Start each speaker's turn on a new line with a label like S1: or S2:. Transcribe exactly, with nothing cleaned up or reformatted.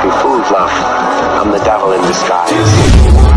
S1: be fooled, love. I'm the devil in disguise.